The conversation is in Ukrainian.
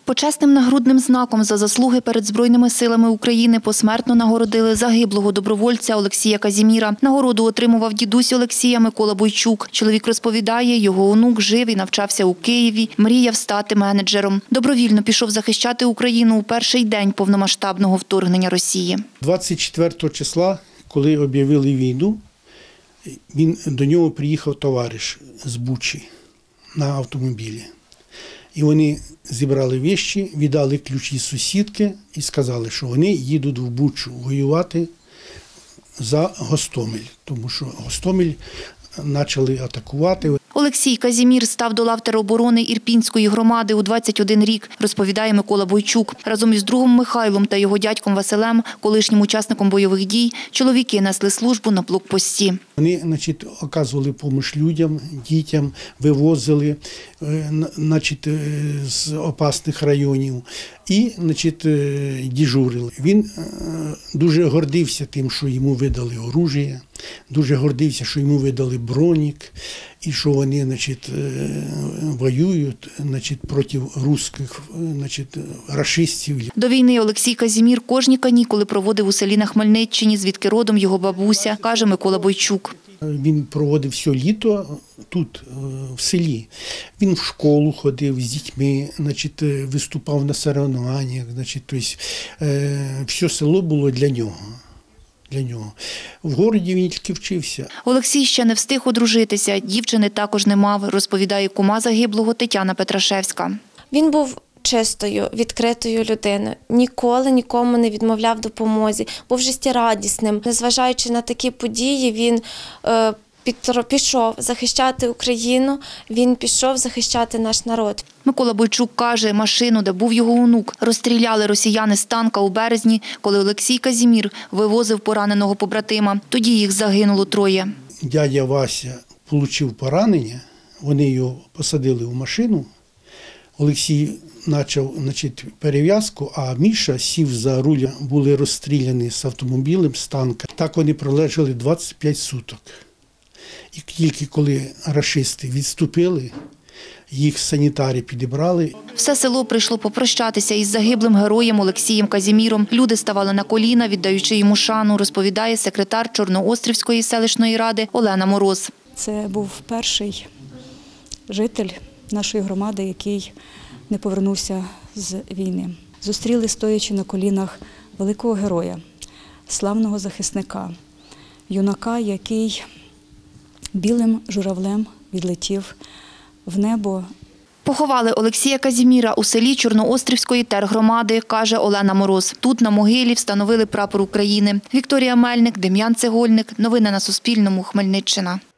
Почесним нагрудним знаком за заслуги перед Збройними силами України посмертно нагородили загиблого добровольця Олексія Казіміра. Нагороду отримував дідусь Олексія Микола Бойчук. Чоловік розповідає, його онук жив і навчався у Києві, мріяв стати менеджером. Добровільно пішов захищати Україну у перший день повномасштабного вторгнення Росії. 24 числа, коли об'явили війну, до нього приїхав товариш з Бучі на автомобілі. І вони зібрали речі, віддали ключі сусідки і сказали, що вони їдуть в Бучу воювати за Гостомель, тому що Гостомель почали атакувати. Олексій Казімір став до лав тероборони Ірпінської громади у 21 рік, розповідає Микола Бойчук. Разом із другом Михайлом та його дядьком Василем, колишнім учасником бойових дій, чоловіки несли службу на блокпості. Вони, оказували допомогу людям, дітям, вивозили, з опасних районів і, дежурили. Він дуже гордився тим, що йому видали оружие, дуже гордився, що йому видали бронік, і що вони, воюють, проти русських, рашистів. До війни Олексій Казімір кожні канікули проводив у селі на Хмельниччині, звідки родом його бабуся, каже Микола Бойчук. Він проводив все літо тут, в селі. Він в школу ходив з дітьми, виступав на соревнованнях, все село було для нього. В городі він тільки вчився. Олексій ще не встиг одружитися, дівчини також не мав, розповідає кума загиблого Тетяна Петрашевська. Він був чистою, відкритою людиною, ніколи нікому не відмовляв в допомозі, був життєрадісним. Незважаючи на такі події, він пішов захищати Україну, він пішов захищати наш народ. Микола Бойчук каже, машину, де був його онук, розстріляли росіяни з танка у березні, коли Олексій Казімір вивозив пораненого побратима. Тоді їх загинуло 3. Дядя Вася отримав поранення, вони його посадили в машину. Олексій почав перев'язку, а Міша сів за руль, були розстріляні з автомобілем, з танка. Так вони пролежали 25 суток. І тільки коли рашисти відступили, їх санітари підібрали. Все село прийшло попрощатися із загиблим героєм Олексієм Казіміром. Люди ставали на коліна, віддаючи йому шану, розповідає секретар Чорноострівської селищної ради Олена Мороз. Це був перший житель нашої громади, який не повернувся з війни. Зустріли, стоячи на колінах, великого героя, славного захисника, юнака, який білим журавлем відлетів в небо. Поховали Олексія Казіміра у селі Чорноострівської тергромади, каже Олена Мороз. Тут на могилі встановили прапор України. Вікторія Мельник, Дем'ян Цегольник. Новини на Суспільному. Хмельниччина.